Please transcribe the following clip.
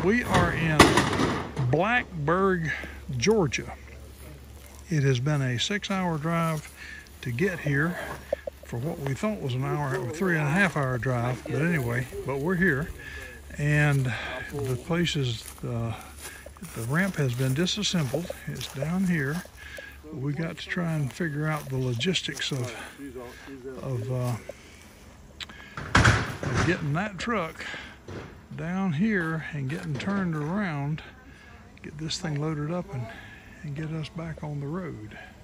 We are in Blackburg, Georgia. It has been a 6-hour drive to get here for what we thought was an hour, 3.5-hour drive. But anyway, we're here, and the place is the ramp has been disassembled. It's down here. We got to try and figure out the logistics of getting that truck down here and getting turned around, get this thing loaded up and get us back on the road.